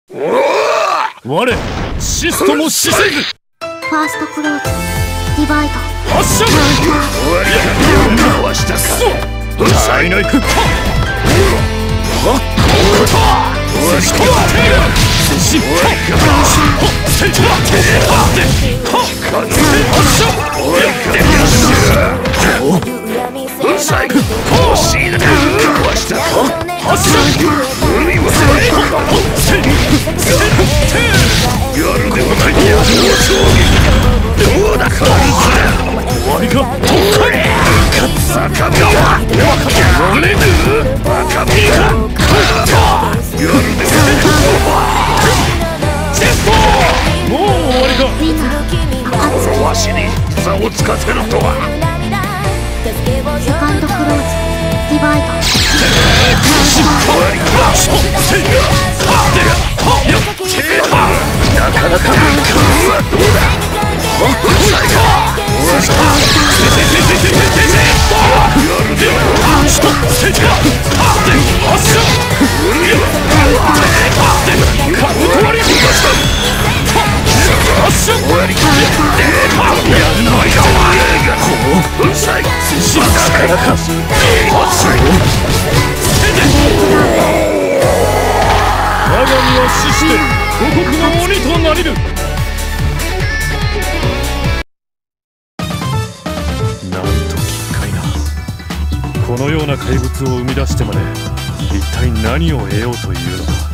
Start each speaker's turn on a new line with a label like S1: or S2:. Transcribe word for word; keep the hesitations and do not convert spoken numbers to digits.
S1: 我シストも死せず。
S2: ファーストクローズディバイド
S1: 発射。かわしたか。最内ク。はっ。はっ。寿司とは手が。寿司。はっ。センター。はっ。発射。最後。欲しいな。かわしたか。発射。海はセン。やるではない。どうだこいつ。終わりか。赤身はやれぬ。赤身がやるではジェスト。もう終わりか。わしに差をつかせるとは。
S2: セカンドクローズディバイド
S1: なかなかはどうだ。我が身は死して五国の鬼となりる。なんと奇怪な。このような怪物を生み出してまで一体何を得ようというのか。